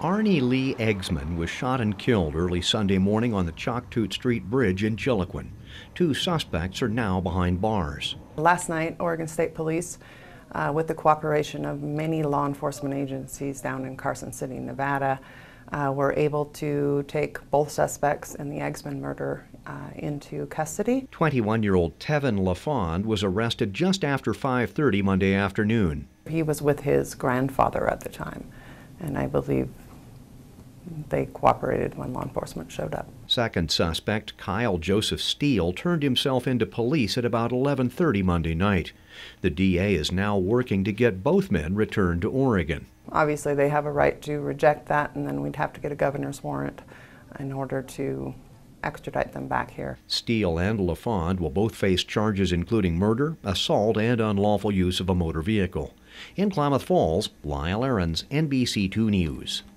Arnie Lee Eggsman was shot and killed early Sunday morning on the Choctaw Street Bridge in Chiloquin. 2 suspects are now behind bars. Last night, Oregon State Police, with the cooperation of many law enforcement agencies down in Carson City, Nevada, were able to take both suspects in the Eggsman murder into custody. 21-year-old Tevin LaFond was arrested just after 5:30 Monday afternoon. He was with his grandfather at the time, and I believe they cooperated when law enforcement showed up. Second suspect, Kyle Joseph Steele, turned himself into police at about 11:30 Monday night. The DA is now working to get both men returned to Oregon. Obviously, they have a right to reject that, and then we'd have to get a governor's warrant in order to extradite them back here. Steele and LaFond will both face charges including murder, assault, and unlawful use of a motor vehicle. In Klamath Falls, Lyle Ahrens, NBC2 News.